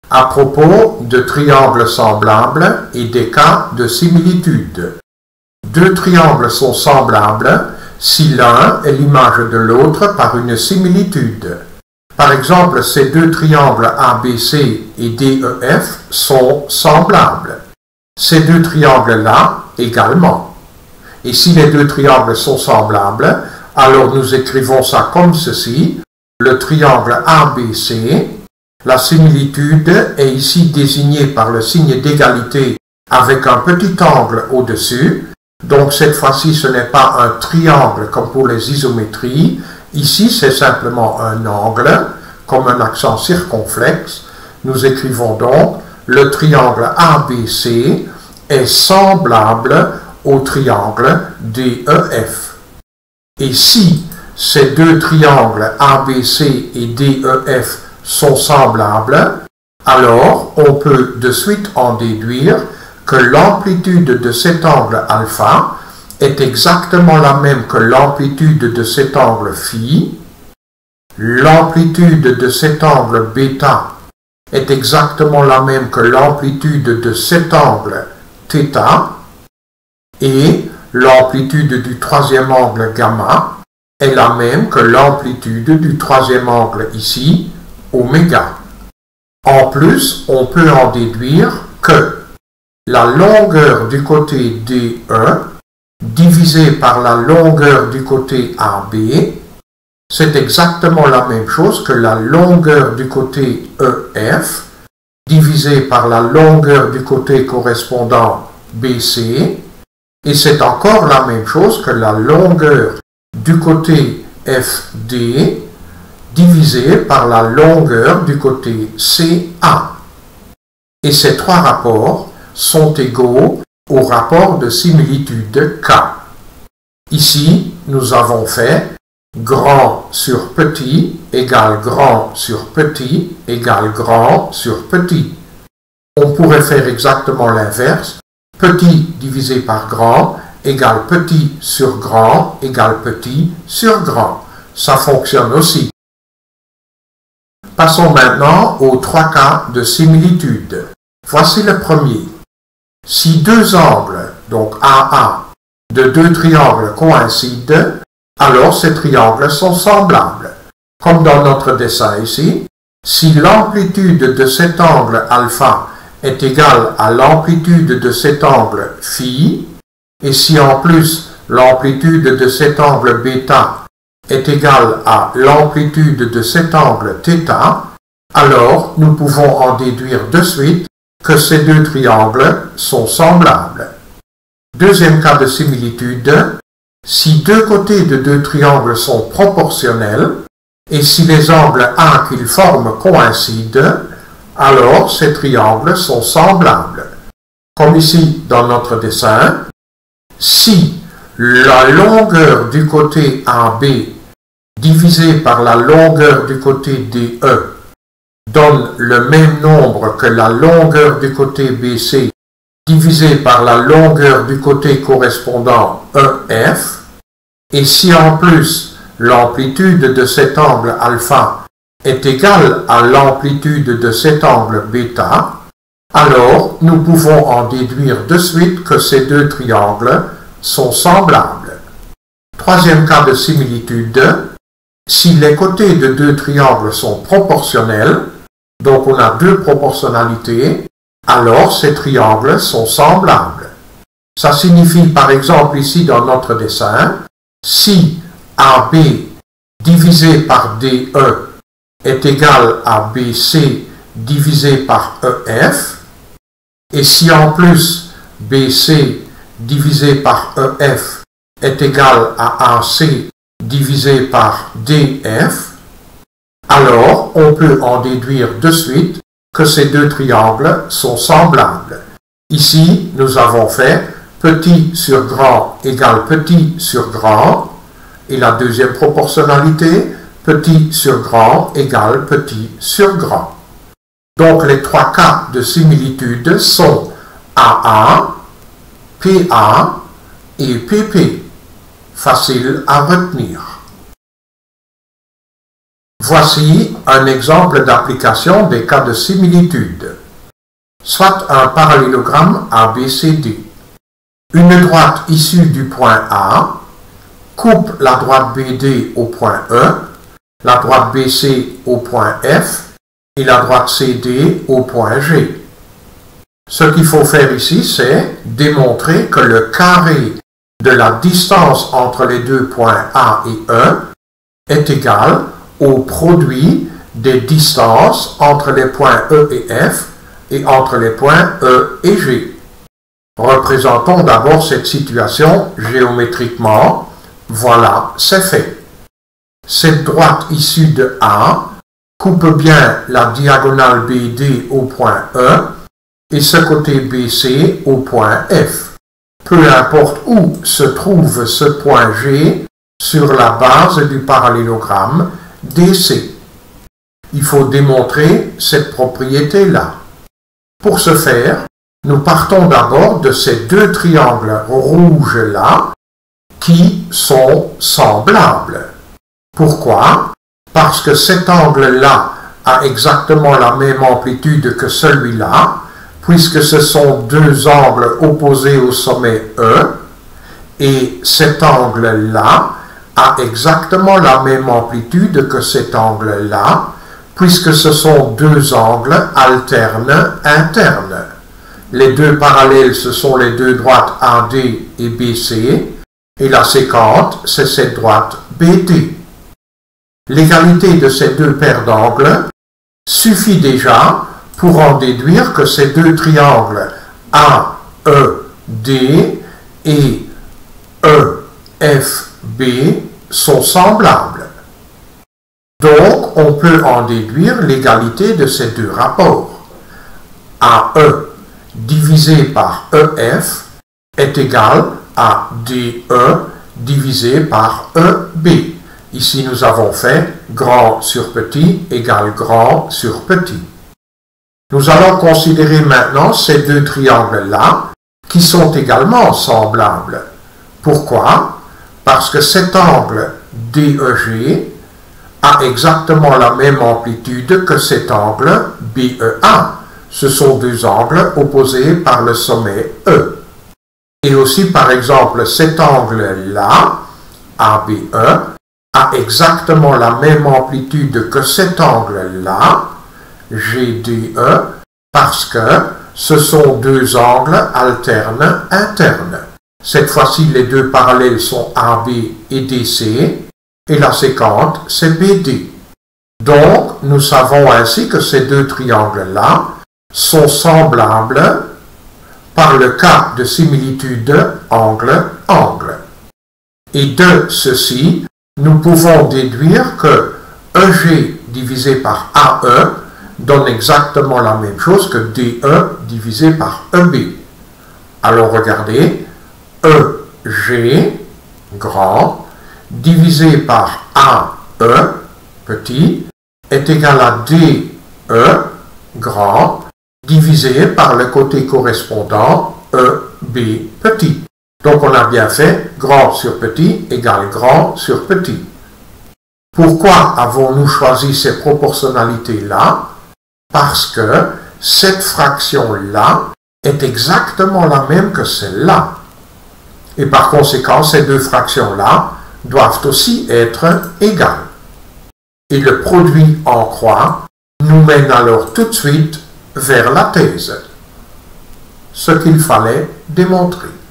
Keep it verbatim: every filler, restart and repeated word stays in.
à propos de triangles semblables et des cas de similitude. Deux triangles sont semblables si l'un est l'image de l'autre par une similitude. Par exemple, ces deux triangles A B C et D E F sont semblables. Ces deux triangles-là également. Et si les deux triangles sont semblables, alors nous écrivons ça comme ceci. Le triangle A B C, la similitude est ici désignée par le signe d'égalité avec un petit angle au-dessus. Donc cette fois-ci, ce n'est pas un triangle comme pour les isométries. Ici, c'est simplement un angle, comme un accent circonflexe. Nous écrivons donc le triangle A B C est semblable au triangle D E F. Et si ces deux triangles A B C et D E F sont semblables, alors on peut de suite en déduire que l'amplitude de cet angle alpha est exactement la même que l'amplitude de cet angle phi, l'amplitude de cet angle bêta est exactement la même que l'amplitude de cet angle θ, et l'amplitude du troisième angle gamma est la même que l'amplitude du troisième angle ici, oméga. En plus, on peut en déduire que la longueur du côté D E divisée par la longueur du côté A B, c'est exactement la même chose que la longueur du côté E F divisée par la longueur du côté correspondant B C, et c'est encore la même chose que la longueur du côté F D divisée par la longueur du côté C A. Et ces trois rapports sont égaux au rapport de similitude K. Ici, nous avons fait grand sur petit égale grand sur petit égale grand sur petit. On pourrait faire exactement l'inverse. Petit divisé par grand égale petit sur grand égale petit sur grand. Ça fonctionne aussi. Passons maintenant aux trois cas de similitude. Voici le premier. Si deux angles, donc A A, de deux triangles coïncident, alors ces triangles sont semblables. Comme dans notre dessin ici, si l'amplitude de cet angle alpha est égale à l'amplitude de cet angle phi, et si en plus l'amplitude de cet angle bêta est égale à l'amplitude de cet angle θ, alors nous pouvons en déduire de suite que ces deux triangles sont semblables. Deuxième cas de similitude, si deux côtés de deux triangles sont proportionnels, et si les angles A qu'ils forment coïncident, alors ces triangles sont semblables. Comme ici dans notre dessin, si la longueur du côté A B divisée par la longueur du côté D E donne le même nombre que la longueur du côté B C divisé par la longueur du côté correspondant E F, et si en plus l'amplitude de cet angle alpha est égale à l'amplitude de cet angle bêta, alors nous pouvons en déduire de suite que ces deux triangles sont semblables. Troisième cas de similitude, si les côtés de deux triangles sont proportionnels, donc on a deux proportionnalités, alors ces triangles sont semblables. Ça signifie par exemple ici dans notre dessin, si A B divisé par D E est égal à B C divisé par E F, et si en plus B C divisé par E F est égal à A C divisé par D F, alors on peut en déduire de suite que ces deux triangles sont semblables. Ici, nous avons fait petit sur grand égale petit sur grand, et la deuxième proportionnalité, petit sur grand égale petit sur grand. Donc les trois cas de similitude sont A A, P A et P P. Facile à retenir. Voici un exemple d'application des cas de similitude. Soit un parallélogramme A B C D. Une droite issue du point A coupe la droite B D au point E, la droite B C au point F et la droite C D au point G. Ce qu'il faut faire ici, c'est démontrer que le carré de la distance entre les deux points A et E est égal au produit des distances entre les points E et F et entre les points E et G. Représentons d'abord cette situation géométriquement. Voilà, c'est fait. Cette droite issue de A coupe bien la diagonale B D au point E et ce côté B C au point F. Peu importe où se trouve ce point G sur la base du parallélogramme D C. Il faut démontrer cette propriété-là. Pour ce faire, nous partons d'abord de ces deux triangles rouges-là qui sont semblables. Pourquoi? Parce que cet angle-là a exactement la même amplitude que celui-là, puisque ce sont deux angles opposés au sommet E, et cet angle-là a exactement la même amplitude que cet angle-là, puisque ce sont deux angles alternes internes. Les deux parallèles, ce sont les deux droites A D et B C, et la séquente, c'est cette droite B D. L'égalité de ces deux paires d'angles suffit déjà pour en déduire que ces deux triangles A E D et E F B sont semblables. Donc, on peut en déduire l'égalité de ces deux rapports. A E divisé par E F est égal à D E divisé par E B. Ici, nous avons fait grand sur petit égale grand sur petit. Nous allons considérer maintenant ces deux triangles-là qui sont également semblables. Pourquoi? Parce que cet angle D E G a exactement la même amplitude que cet angle B E A. Ce sont deux angles opposés par le sommet E. Et aussi, par exemple, cet angle-là, A B E, a exactement la même amplitude que cet angle-là, G D E, parce que ce sont deux angles alternes internes. Cette fois-ci, les deux parallèles sont A B et D C, et la séquente, c'est B D. Donc, nous savons ainsi que ces deux triangles-là sont semblables par le cas de similitude angle-angle. Et de ceci, nous pouvons déduire que E G divisé par A E donne exactement la même chose que D E divisé par E B. Alors regardez, E G grand divisé par A E petit est égal à D E grand divisé par le côté correspondant E B petit. Donc on a bien fait grand sur petit égale grand sur petit. Pourquoi avons-nous choisi ces proportionnalités-là? Parce que cette fraction-là est exactement la même que celle-là. Et par conséquent, ces deux fractions-là doivent aussi être égales. Et le produit en croix nous mène alors tout de suite vers la thèse. Ce qu'il fallait démontrer.